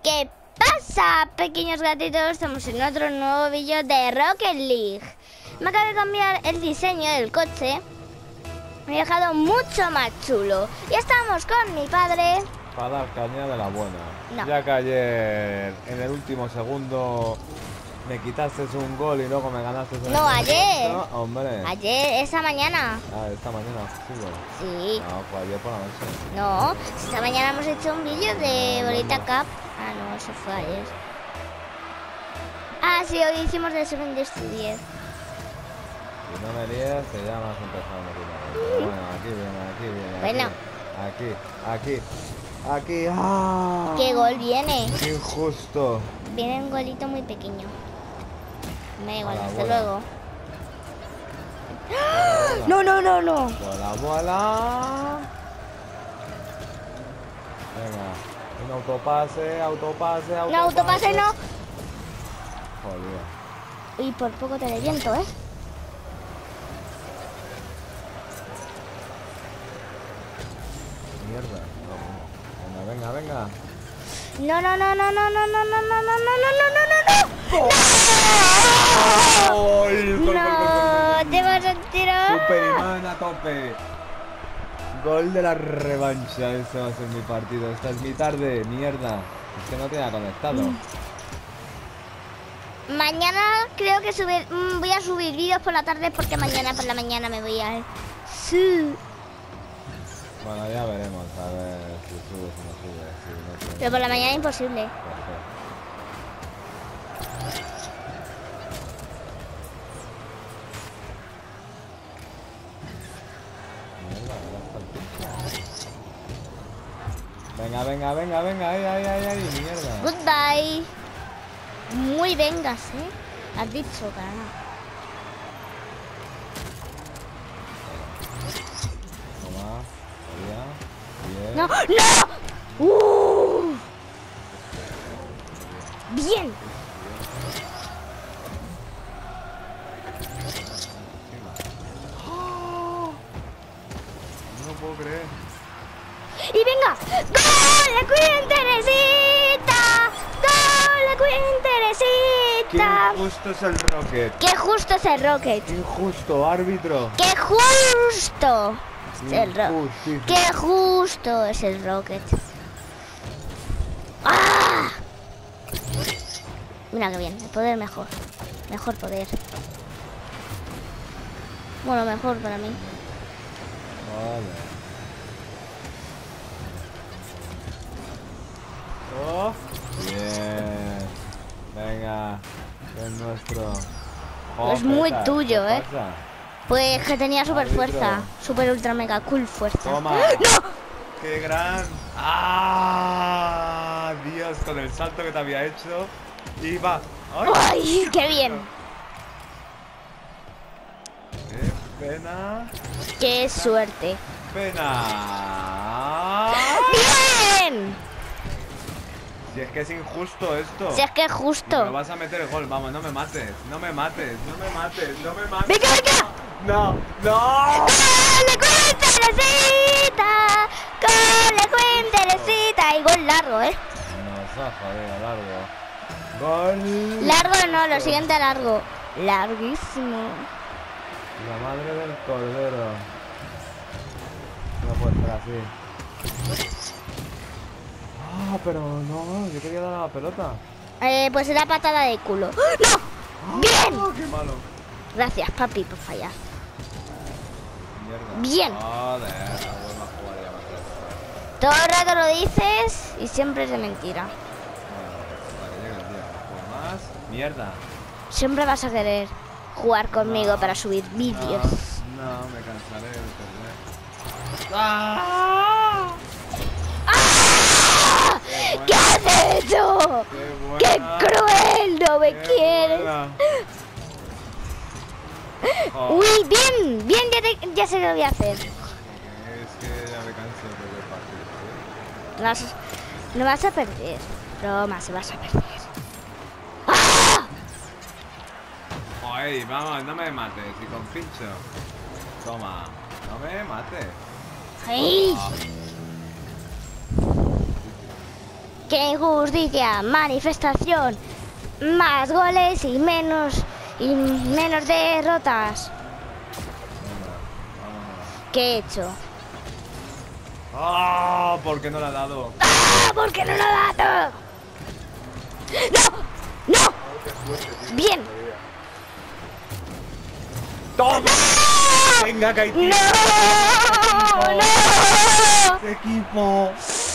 ¿Qué pasa, pequeños gatitos? Estamos en otro nuevo vídeo de Rocket League. Me acabo de cambiar el diseño del coche. Me he dejado mucho más chulo. Y estamos con mi padre. Para dar caña de la buena. No. Ya que ayer en el último segundo me quitaste un gol y luego me ganaste en No, el ayer. momento. Hombre. Ayer, esa mañana. Ah, esta mañana, fútbol. Sí. No, fue ayer por la noche. No, esta mañana hemos hecho un vídeo de Bolita Cup. Ah, no, eso fue ayer. Ah, sí, hoy hicimos de 7 10. Si no me líes, que ya me has empezado a meter. Bueno, aquí viene. Bueno. Aquí. ¡Ah! ¿Qué gol viene? ¡Qué injusto! Viene un golito muy pequeño. Me da igual, A la hasta bola. luego. Bola. No. Bola. Venga. Un autopase. No, autopase no. Joder. Y por poco te reviento, ¿eh? Mierda. Venga. No. ¡Ay! No, te vas a tirar. Superman a tope. Gol de la revancha. Este va a ser mi partido. Esta es mi tarde. Mierda. Es que no tenía conectado. Mañana creo que voy a subir vídeos por la tarde porque mañana por la mañana me voy a... Sí. Bueno, ya veremos. A ver si sube, si no sube. Si no sube. Pero por la mañana imposible. Perfecto. Venga, ay, mierda. Goodbye. Muy vengas, ¿eh? Has dicho, cara. Toma, bien. ¡No! Bien. No puedo creer. Y venga. ¡Gol! ¡La Queen Teresita! ¡Gol! ¡La Queen Qué Teresita! injusto es el Rocket. ¡Qué justo es el Rocket! Qué injusto, árbitro. ¡Qué justo! Es el Injustísimo. ¡Qué justo es el Rocket! ¡Ah! Mira qué bien, el poder mejor. Mejor poder. Bueno, mejor para mí. Vale. Oh, bien. Venga, es nuestro. Es muy Peta, tuyo, ¿qué ¿eh? pasa? Pues que tenía super Árbitro. fuerza. Super ultra mega cool fuerza. Toma. ¡No! ¡Qué gran! ¡Ah! Dios, con el salto que te había hecho. Y va. ¡Ay! ¡Ay, qué bien! ¡Qué pena! ¡Qué suerte! ¡Pena! ¡Bien! Si es que es injusto esto. Si es que es Me justo. vas a meter el gol, vamos, no me mates. ¡Venga! ¡Gol! No. ¡La Queen Teresita! ¡Gol! ¡La Queen Teresita! Y gol largo, ¿eh? Nos ha jodido largo. Gol. Largo no, lo siguiente largo. Larguísimo. La madre del cordero. No puede ser así. Ah, pero no, yo quería dar a la pelota. Pues era patada de culo. ¡No! ¡Bien! Ah, qué malo. Gracias, papi, por fallar. Mierda. Bien. Joder, no vuelvo a jugar ya más. Todo el rato lo dices y siempre es de mentira. Para que llegue el día. Pues más. Mierda. Siempre vas a querer jugar conmigo No. para subir vídeos. No, me cansaré de perder. ¡Ah! ¡Ah! ¿Qué has hecho? ¡Qué ¡Qué buena! cruel! ¡No me ¡Qué quieres! buena! Oh, ¡Uy, bien! Bien, ya sé lo que voy a hacer. es que ya me canso de perder partidos. No vas a perder. Broma, se vas a perder. ¡Ah! Ay, vamos, no me mates. Y con pincho. Toma, no me mates. ¡Ay! ¡Qué injusticia! Manifestación. Más goles y menos derrotas. ¿Qué he hecho? ¡Ah! ¿Por qué no le ha dado? ¡Ah! ¿Por qué no lo ha dado? ¡No! ¡No! Bien. ¡Toma! ¡Venga, Kaiti! ¡No! ¡No! ¡Este equipo!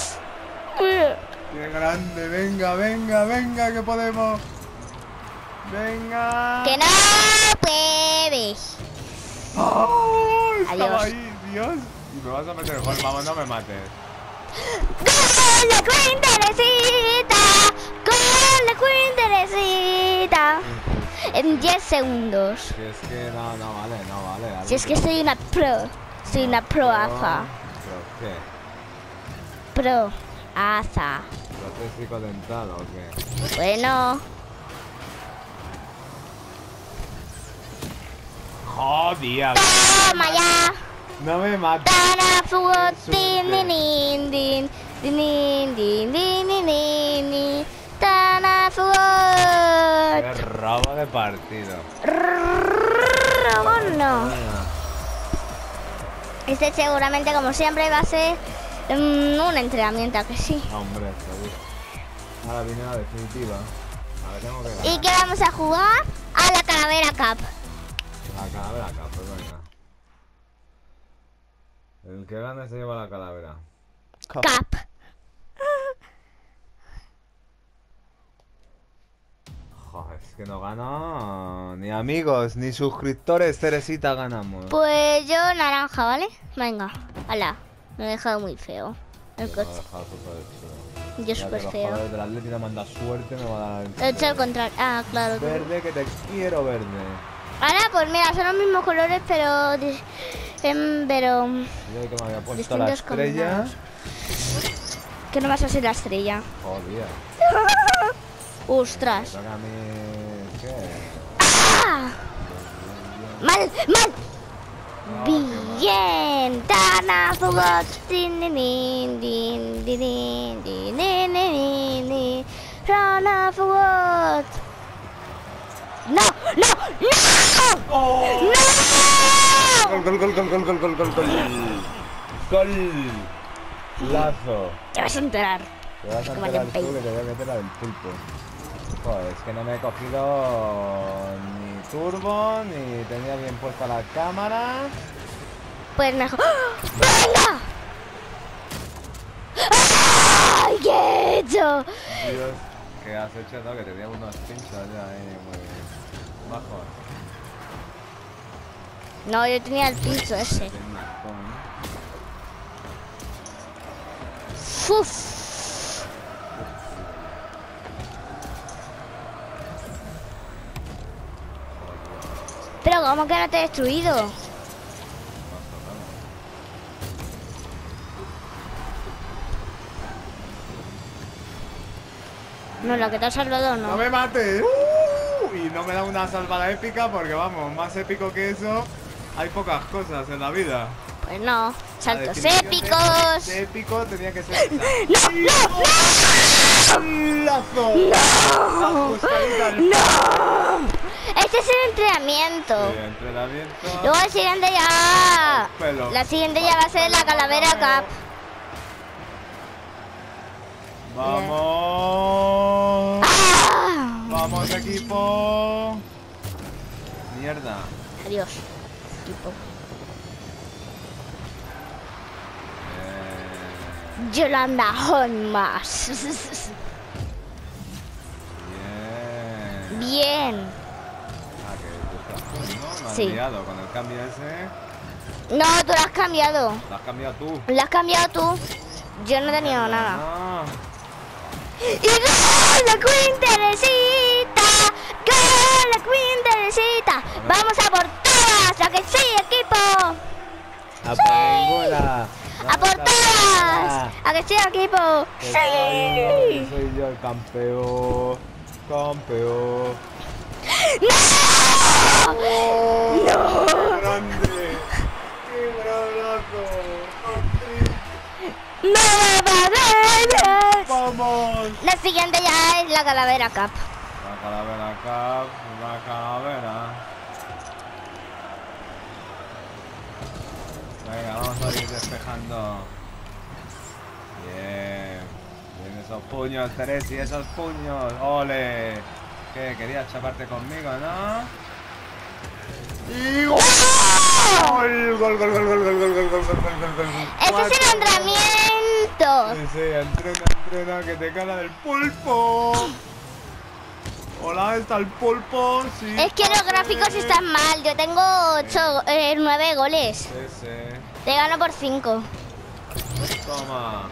¡Qué grande! ¡Venga, venga, venga! ¡Que podemos! ¡Venga! ¡Que no puedes! ¡Oh! Estaba Adiós. ahí, Dios. Y me vas a meter gol, vamos, no me mates. ¡Gol de Queen Teresita! ¡Gol de Queen Teresita! En 10 segundos. Si es que no vale, no vale. Si es que soy una pro. Soy una proaza. ¿Pero qué? Proaza. ¿Protésico dental o qué? Bueno. ¡Joder! Toma ya. No me mates. Tana fútbol. Din, din, din, din. Din, din, din, din, din, din, din. Tana fútbol. ¡Qué robo de partido! No. Este seguramente, como siempre, va a ser un entrenamiento, ¿a que sí? Hombre, seguro. Ahora viene la definitiva. Ahora tengo que ganar. ¿Y qué vamos a jugar? A la Calavera Cup. La calavera acá, pues venga. El que gane se lleva la calavera. Cup. Joder, es que no gana ni amigos, ni suscriptores, Teresita, ganamos. Pues yo naranja, ¿vale? Venga, hala. Me he dejado muy feo el Te lo he coche. dejado súper feo. Yo Ya súper que los feo. jugadores del Atleti me manda suerte, me va a dar He hecho al contrario. Ah, claro. verde, que te quiero verde. Ahora, pues mira, son los mismos colores, pero... pero... Yo que me había puesto la Distintos estrella. combinados. Que no vas a ser la estrella. Joder. Ostras. Toca a mí... ¿Qué? ¡Ah! ¡Mal! ¡Mal! Bien, Tana fútbol. Din, din, din, din, din, din, din, din, din, din. Tana fútbol. ¡No! ¡No! ¡No! ¡Oh! ¡No! Gol, gol, gol, gol, gol, gol, gol, gol. Gol. Lazo. Te vas a enterar. Te vas a Como enterar el tú Pei. que te voy a meter la del pulpo. Joder, es que no me he cogido ni turbo, ni tenía bien puesta la cámara. Pues mejor. ¡Venga! ¡Ay, qué he hecho! Dios, ¿qué has hecho? No, que tenía unos pinchos ya ahí muy bajos. No, yo tenía el pincho ese. ¡Uf! Pero ¿cómo que no te he destruido? No, la que te has salvado ¡No no. me mates! Y no me da una salvada épica porque vamos, más épico que eso, hay pocas cosas en la vida. Pues no. La Saltos definición épicos. de épico tenía que ser esa. ¡No! ¡Lazo! ¡No! Ajustadita al- ¡No! Este es el entrenamiento. Sí, entrenamiento. Luego el siguiente ya... Pelo. La siguiente ya va a ser la Calavera Cup. ¡Vamos! ¡Ah! ¡Vamos, equipo! Mierda. Adiós, equipo. Yolanda Honmas. Bien. Bien. Ah, que tú estás tú, ¿no? Me has Sí. liado con el cambio ese. No, tú lo has cambiado. Lo has cambiado tú. Lo has cambiado tú. Yo no he tenido nada. Ah, ¡Y gol de Queen Teresita! ¡Gol de Queen Teresita! ¡Vamos a por todas! ¡La que sí, equipo! ¡A por ninguna! ¡A por todas! ¡A que sí, equipo! Que ¡Sí! soy yo el campeón. Campeón. ¡No! ¡Qué grande! ¡Qué granazo! ¡Vamos! La siguiente ya es la Calavera Cup. La calavera Cup, la calavera. Venga, vamos a ir despejando. Bien. Bien esos puños, Teresi, esos puños. ¡Ole! ¿Qué? ¿Querías chaparte conmigo, no? ¡Y gol! ¡Gol, gol, gol, gol, gol, gol, gol, gol, gol, gol, gol, gol! ¡Ese es el entrenamiento! Sí, sí, entrena, que te cala del pulpo. Hola, está el pulpo, sí. Es que los gráficos están mal. Yo tengo 9 goles. Sí, sí. Te gano por 5. Toma.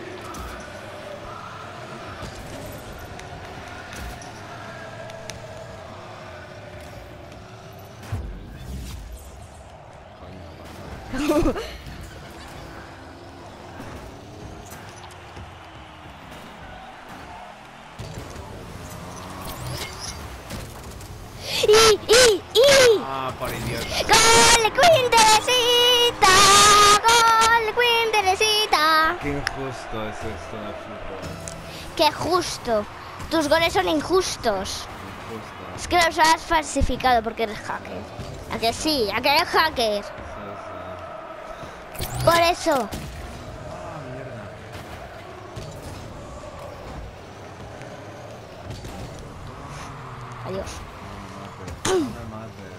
Ah, por idiota. ¡Gol de Queen Teresita! ¡Gol de Queen Teresita! Qué injusto es esto de fútbol. ¡Qué justo! Tus goles son injustos. Injusto. Es que los has falsificado porque eres hacker. ¿A que sí? ¿A que eres hacker? Sí, sí. Por eso. Ah, mierda. Adiós. No me mates.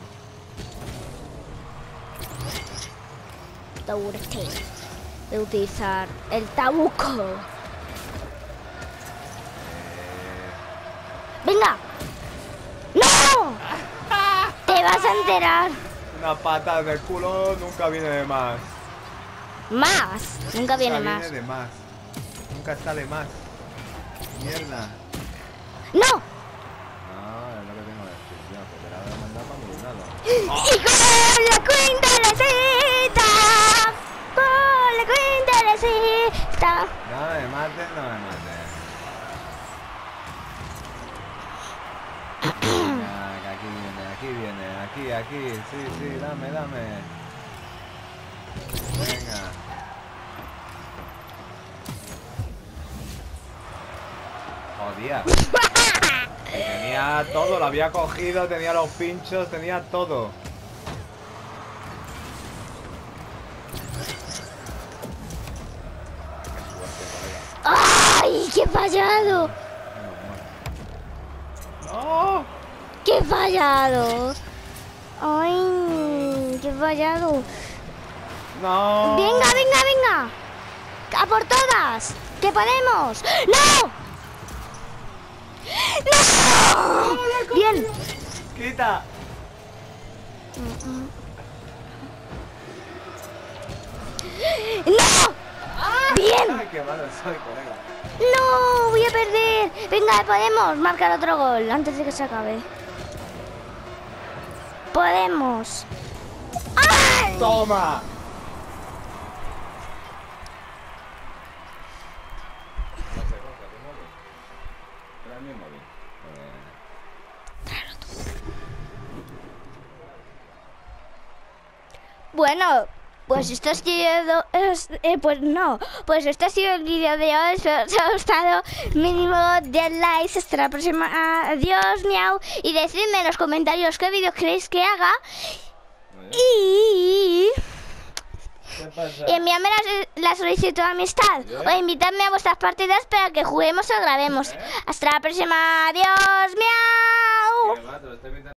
Taburete. De utilizar el tabuco. ¡Venga! ¡No! Te vas a enterar. Una pata de culo nunca viene de más. Más. Nunca viene más. Viene de más. Nunca sale más. Mierda. ¡No! No, es lo que tengo que decir. Ya, pues te la voy a mandar para mi lado. ¡Y con la Queen Teresita! ¡Con la Queen Teresita! No me mates, no me mates. Venga, que aquí viene, aquí, sí, sí, dame. Venga. Jodía. Tenía todo, lo había cogido, tenía los pinchos, tenía todo. ¡Ay! ¡Qué fallado! ¡No! ¡Qué fallado! ¡Ay! ¡Qué fallado! ¡No! ¡Venga! ¡A por todas! ¡Que podemos! ¡No! ¡No! ¡Bien! ¡Quita! ¡No! ¡Bien! ¡Ay, qué malo soy, colega! ¡No! ¡Voy a perder! Venga, podemos marcar otro gol antes de que se acabe. ¡Podemos! ¡Ay! ¡Toma! Bueno, pues esto ha sido... pues no, pues este ha sido el vídeo de hoy. Si os ha gustado, mínimo de likes. Hasta la próxima. Adiós, miau. Y decidme en los comentarios qué vídeos queréis que haga. Y enviadme la solicitud de amistad. O invitadme a vuestras partidas para que juguemos o grabemos. Hasta la próxima. Adiós, miau.